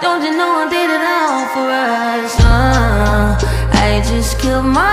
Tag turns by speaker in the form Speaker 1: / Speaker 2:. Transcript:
Speaker 1: Don't you know I did it all for us? I just killed my